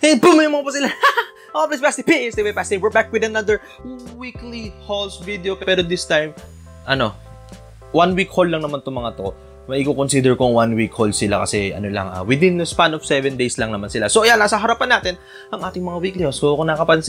And boom! Yung mga po sila. Oh, please, Basti P. Stay Basti. We're back with another weekly hauls video. Pero this time, 1 week haul lang naman itong mga to. May i-consider kong 1 week haul sila kasi within the span of 7 days lang naman sila. So, nasa harapan natin ang ating mga weekly hauls. So, kung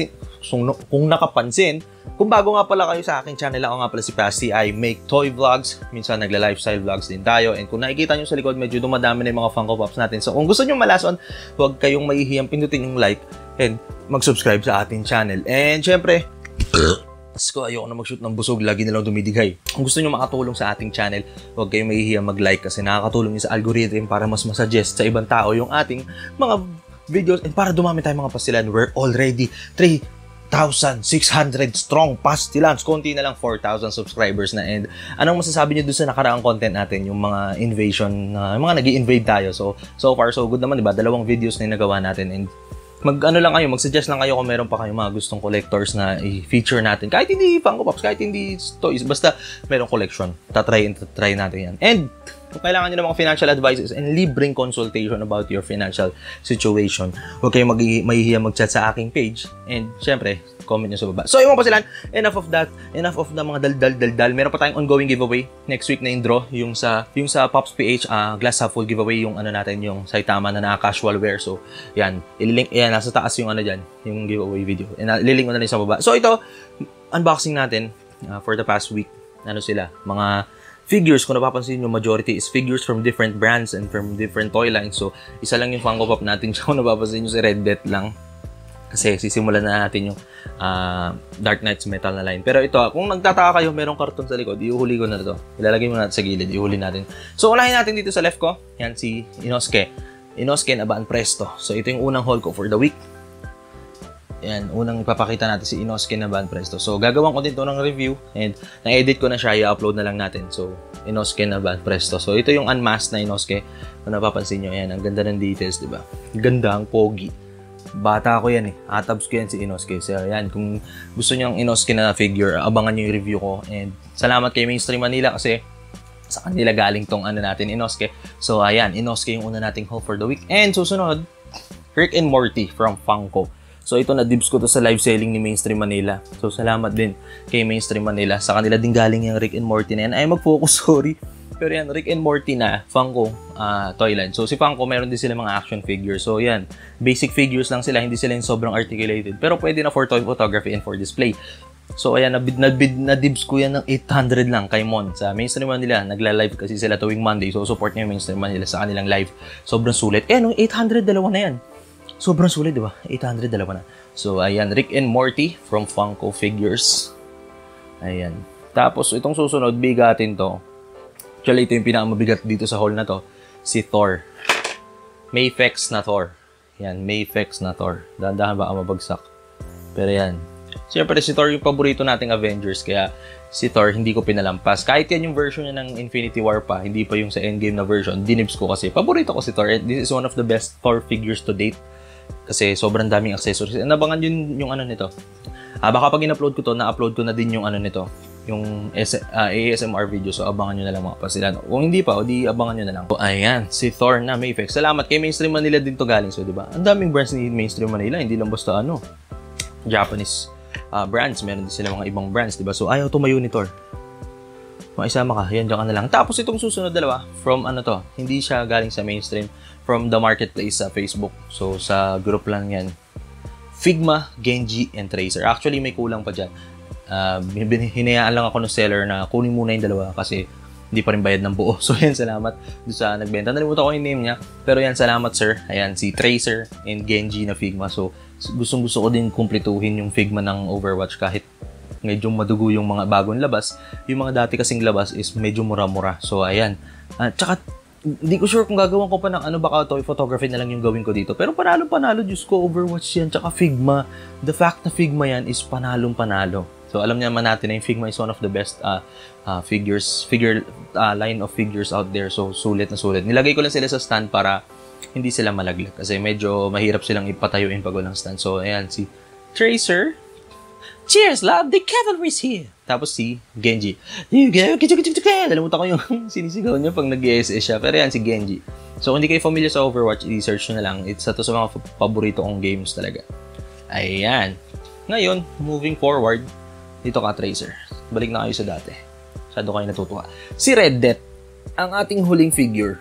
nakapansin, kung bago nga pala kayo sa aking channel, ako nga pala si Basti, I make toy vlogs. Minsan nagla-lifestyle vlogs din tayo. And kung nakikita nyo sa likod, medyo dumadami na yung mga Funko Pops natin. So, kung gusto nyo malason, huwag kayong mahihiyang pindutin yung like and mag-subscribe sa ating channel. And syempre, ayoko na mag-shoot ng busog, lagi nilang dumidigay. Kung gusto nyo makatulong sa ating channel, huwag kayong mahihiyang mag-like kasi nakakatulong yun sa algorithm para mas masuggest sa ibang tao yung ating mga videos and para dumami tayong mga pastilan. We're already 3,600 strong pastilans. Konti na lang 4,000 subscribers na. And anong masasabi niyo doon sa nakaraang content natin, yung mga invasion, yung mga nag-i-invade tayo. So far so good naman, diba? 2 videos na yung nagawa natin and mag-suggest lang kayo kung meron pa kayong mga gustong collectors na i-feature natin. Kahit hindi Funko Pops, kahit hindi toys, basta merong collection. Try natin yan. And kung kailangan nyo ng mga financial advices and libreng consultation about your financial situation, huwag kayong mahihiya mag-chat sa aking page. And syempre, comment nyo sa baba. So, yung mga pasilan, enough of the mga dal-dal. Meron pa tayong ongoing giveaway. Next week na yung draw, yung sa Pops PH glass half full giveaway, yung natin, yung Saitama na casual wear. So, yan. Ililink, nasa taas yung dyan, yung giveaway video. And ililink mo na rin sa baba. So, ito, unboxing natin for the past week. Sila? Mga figures, kung napapansin nyo, majority is figures from different brands and from different toy lines. So, isa lang yung Funko Pop natin. Kung napapansin nyo, si Red Death lang. Kasi sisimulan na natin yung Dark Knights Metal na line. Pero ito, kung nagtataka kayo, merong karton sa likod, iuhuli ko na ito. Ilalagay mo natin sa gilid, iuhuli natin. So, unahin natin dito sa left ko. Yan, si Inosuke. Inosuke na Baan Presto. So, ito yung unang haul ko for the week. Yan, unang ipapakita natin si Inosuke na Baan Presto. So, gagawin ko din ito ng review and na-edit ko na siya, i-upload na lang natin. So, Inosuke na Baan Presto. So, ito yung unmasked na Inosuke. Kung napapansin nyo, yan, ang ganda ng details, diba? Ganda, ang pogi. Bata ko yan Atabs ko yan si Inosuke. So, yan, kung gusto nyo ang Inosuke na figure, abangan nyo yung review ko. And salamat kay Mainstream Manila kasi sa kanila galing tong natin, Inosuke. So, ayan, Inosuke yung una nating haul for the week. And susunod, Rick and Morty from Funko. So, ito na-dibs ko to sa live selling ni Mainstream Manila. So, salamat din kay Mainstream Manila. Sa kanila din galing yung Rick and Morty na yan. Ay, mag-focus, sorry. Pero yan, Rick and Morty na Funko toy line. So, si Funko, meron din sila mga action figures. So, yan, basic figures lang sila. Hindi sila yung sobrang articulated. Pero pwede na for toy photography and for display. So, ayan, na-dibs ko yan ng 800 lang kay Mon. Sa Mainstream Manila, nagla-live kasi sila tuwing Monday. So, support nyo yung Mainstream Manila sa kanilang live. Sobrang sulit. Nung 800, dalawa na yan. Sobrang sulit, di ba? 800, dalawa na. So, ayan, Rick and Morty from Funko Figures. Ayan. Tapos, itong susunod, bigatin to. Actually, ito yung pinakamabigat dito sa haul na to. Si Thor. Mafex na Thor. Yan, Mafex na Thor. Dahan-dahan baka mabagsak. Pero yan. Siyempre, si Thor yung paborito nating Avengers. Kaya, si Thor, hindi ko pinalampas. Kahit yan yung version niya ng Infinity War pa, hindi pa yung sa Endgame na version, dinibs ko kasi. Paborito ko si Thor. This is one of the best Thor figures to date. Kasi sobrang daming accessories. Nabangan yun yung nito. Baka pag in-upload ko to, na-upload ko na din yung nito. Yung ASMR video. So, abangan nyo na lang mga pasilan. Kung hindi pa, di abangan nyo na lang. So, ayan, si Thor na Mafex. Salamat kay Mainstream Manila din to galing. So, diba? Ang daming brands ni Mainstream Manila. Hindi lang basta Japanese brands. Meron din sila mga ibang brands, diba? So, ayaw tumayo ni Thor. Maisama ka. Yan, dyan ka na lang. Tapos, itong susunod dalawa, from hindi siya galing sa Mainstream. From the marketplace sa Facebook. So, sa group lang yan. Figma, Genji, and Tracer. Actually, may kulang pa dyan. Hinayaan lang ako ng seller na kunin muna yung dalawa kasi hindi pa rin bayad ng buo. So, yan, salamat doon sa nagbenta. Nalimutan ko yung name niya. Pero yan, salamat, sir. Ayan, si Tracer and Genji na Figma. So, gustong-gusto ko din kumpletuhin yung Figma ng Overwatch kahit medyo madugo yung mga bagong labas. Yung mga dati kasing labas is medyo mura-mura. So, ayan. Tsaka, hindi ko sure kung gagawin ko pa ng baka toy photography na lang yung gawin ko dito. Pero panalo-panalo, Diyos ko, Overwatch yan, tsaka Figma. The fact na Figma yan is panalong-panalo. So, alam naman natin na yung Figma is one of the best line of figures out there. So, sulit na sulit. Nilagay ko lang sila sa stand para hindi sila malaglag. Kasi medyo mahirap silang ipatayuin pag walang stand. So, ayan, si Tracer. Cheers, love! The cavalry's here! Tapos si Genji. Nalimutan ko yung sinisigaw niya pag nag-ESS siya. Pero yan, si Genji. So, kung hindi kayo familiar sa Overwatch, i-search nyo na lang. Isa to sa mga paborito kong games talaga. Ayan. Ngayon, moving forward, dito ka, Tracer. Balik na kayo sa dati. Masyado kayo natutuwa. Si Red Death, ang ating huling figure.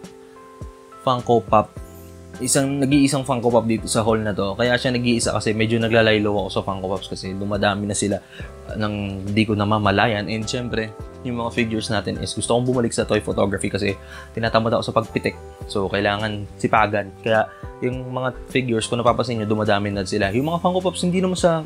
Funko Pop. Nag-iisang Funko Pop dito sa hall na to. Kaya siya nag-iisa kasi medyo naglalaylo ako sa Funko Pops kasi dumadami na sila nang di ko na mamalayan. And syempre, yung mga figures natin is gusto kong bumalik sa toy photography kasi tinatamad ako sa pagpitik. So, kailangan sipagan. Kaya yung mga figures, kung napapansin nyo, dumadami na sila. Yung mga Funko Pops, hindi naman sa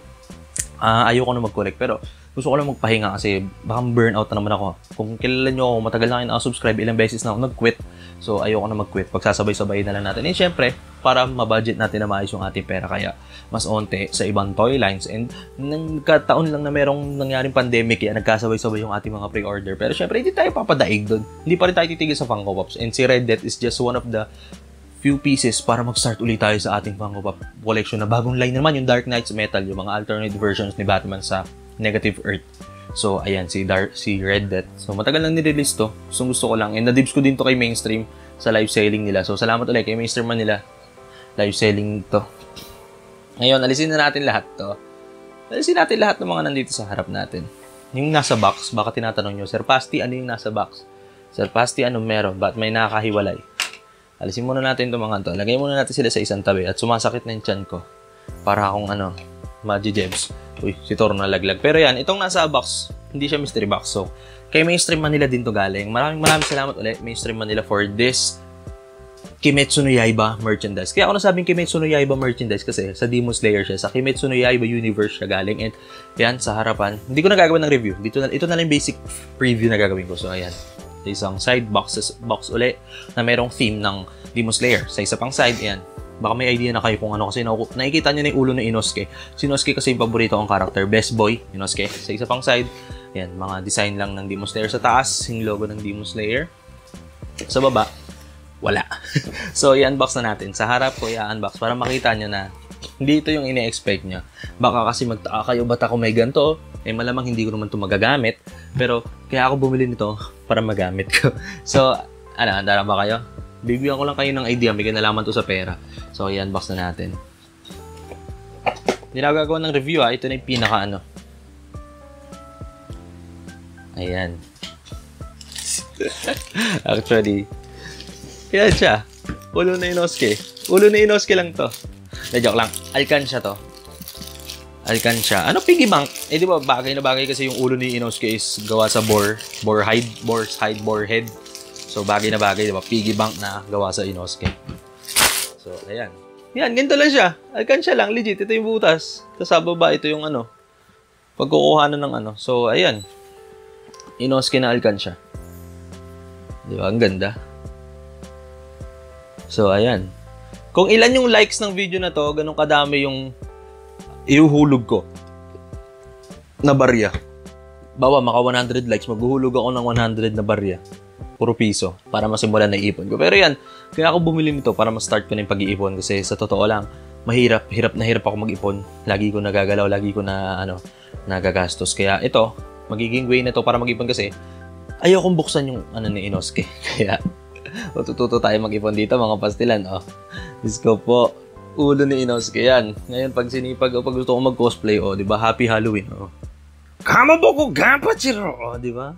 ayoko na mag-collect. Pero gusto ko lang magpahinga kasi baka burnout na naman ako. Kung kilala nyo ako, matagal na kayo nakasubscribe, ilang beses na ako nag-quit. So, ayoko na mag-quit. Pagsasabay-sabay na lang natin. And syempre, para mabudget natin na maayos yung ating pera. Kaya, mas onte sa ibang toy lines. And nagkataon lang na merong nangyaring pandemic, kaya nagkasabay-sabay yung ating mga pre-order. Pero syempre, hindi tayo papadaig doon. Hindi pa rin tayo titigil sa Funko Pops. And si Red Death is just one of the few pieces para mag-start ulit tayo sa ating Funko Pop collection na bagong line naman, yung Dark Knights Metal, yung mga alternate versions ni Batman sa Negative Earth. So, ayan, si Red Death. So, matagal lang nirelease to. Gusto ko lang. And nadibs ko din to kay Mainstream sa live selling nila. So, salamat ulit kay Mainstream Manila. Live selling to. Ngayon, alisin na natin lahat to. Alisin natin lahat ng mga nandito sa harap natin. Yung nasa box, baka tinatanong nyo, Sir Pasti, ano yung nasa box? Sir Pasti, anong meron? Ba't may nakakahiwalay? Alisin muna natin itong mga to. Lagay muna natin sila sa isang tabi at sumasakit na yung tiyan ko. Para akong Magi Gems. Uy, si Toro nalaglag. Pero yan, itong nasa box, hindi siya mystery box. So, kay Mainstream Manila din to galing. Maraming salamat ulit, Mainstream Manila, for this Kimetsu no Yaiba merchandise. Kaya ako nasabing Kimetsu no Yaiba merchandise kasi sa Demon Slayer siya. Sa Kimetsu no Yaiba universe siya galing. And yan, sa harapan, hindi ko na gagawin ng review. Ito na lang yung basic preview na gagawin ko. So, ayan. Isang side box ulit na merong theme ng Demon Slayer. Sa isa pang side, ayan. Baka may idea na kayo kung ano kasi nakikita nyo na yung ulo ng Inosuke. Si Inosuke kasi yung paborito kong character. Best boy, Inosuke. Sa isa pang side, yan, mga design lang ng Demon Slayer. Sa taas, yung logo ng Demon Slayer. Sa baba, wala. So, i-unbox na natin. Sa harap ko, i-unbox para makita nyo na hindi ito yung ine-expect nyo. Baka kasi magtaka kayo, ba't ako may ganito? Eh, malamang hindi ko naman ito magagamit. Pero, kaya ako bumili nito para magamit ko. So, handa na ba kayo? Bibigyan ko lang kayo ng idea, may kinalaman to sa pera. So, i-unbox na natin. Hindi na gagawa ng review ito na yung pinaka Ayan. Actually, yan siya. Ulo na Inosuke. Ulo na Inosuke lang to. Joke lang. Alkansya to. Alkansya. Ano piggy bank? Eh, di ba bagay na bagay kasi yung ulo ni Inosuke is gawa sa boar head. So, bagay na bagay, di ba? Piggy bank na gawa sa Inosuke. So, ayan. Yan, ganito lang siya. Alkansya lang, legit. Ito yung butas. Tapos sa baba, ito yung pagkukuhanan ng So, ayan. Inosuke na alkansya. Di ba? Ang ganda. So, ayan. Kung ilan yung likes ng video na to, ganun kadami yung ihuhulog ko na barya. Bawa, maka 100 likes, maghuhulog ako ng 100 na barya. Puro piso para masimulan na ipon ko. Pero yan, kaya ako bumili nito para ma-start ko na yung pag-iipon kasi sa totoo lang, hirap ako mag-ipon. Lagi ko nagagalaw, lagi ko na nagagastos. Kaya ito, magiging way na to para mag-ipon kasi ayokong buksan yung ni Inosuke. Kaya matututo tayo mag-ipon dito mga pastilan. Let's go po. Ulo ni Inosuke yan. Ngayon pag sinipag o pag gusto ko mag-cosplay, di ba? Happy Halloween. Kamaboko Ganpachiro, di ba?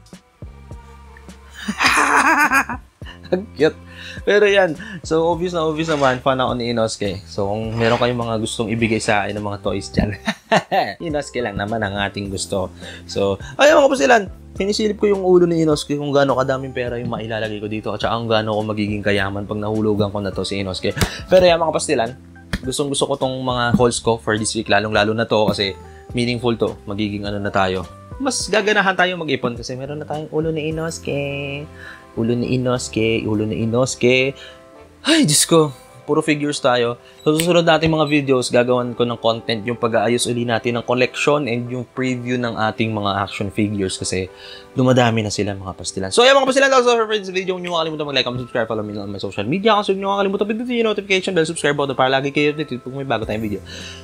Ang cute. Pero yan. So, obvious naman. Fan ako ni Inosuke. So, kung meron kayong mga gustong ibigay sa akin ng mga toys dyan, Inosuke lang naman ang ating gusto. So, ayun mga pasilan. Pinisilip ko yung ulo ni Inosuke kung gaano kadaming pera yung mailalagay ko dito at saka kung gaano ko magiging kayaman pag nahulugan ko na to si Inosuke. Pero yan mga pastilan, gustong-gusto ko tong mga hauls ko for this week, lalong-lalo na to kasi meaningful to. Magiging na tayo. Mas gaganahan tayo mag-ipon kasi meron na tayong ulo ni Inosuke. Ulo ni Inosuke. Ay, Diyos ko. Puro figures tayo. So, susunod natin mga videos, gagawan ko ng content yung pag-aayos uli natin ng collection and yung preview ng ating mga action figures kasi dumadami na sila mga pastilan. So, mga pastilan, that's all for this video. Kung nyo makalimutan mag-like, subscribe, follow me on my social media. Kasi kung nyo makalimutan, pindutin yung notification bell, subscribe button para lagi kayo updated pag may bago tayong video.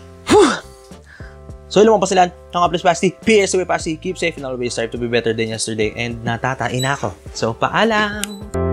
So, yun mga pasilan, ang Plus Pasti, PS away Pasti, keep safe and always strive to be better than yesterday, and natatain ako. So, paalam!